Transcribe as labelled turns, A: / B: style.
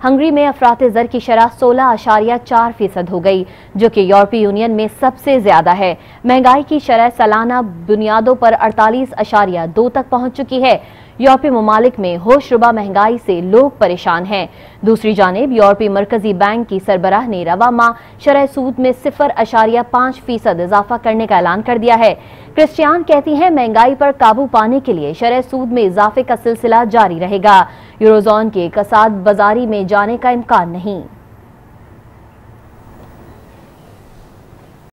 A: Hungary में अफराते ज़र की शरह 16.4% हो गई, जो कि यूरोपीय यूनियन में सबसे ज्यादा है। महंगाई की शरह सालाना बुनियादों पर 48.2 तक पहुंच चुकी है। यूरोपीय ममालिक में होशरुबा महंगाई से लोग परेशान हैं। दूसरी जानिब यूरोपीय मरकजी बैंक की सरबराह ने रवा माह शरह सूद में 0.5% इजाफा करने का ऐलान कर दिया है। क्रिस्टियान कहती हैं महंगाई पर काबू पाने के लिए शरह सूद में इजाफे का सिलसिला जारी रहेगा। यूरोजोन के कसाद बाजारी में जाने का इम्कान नहीं।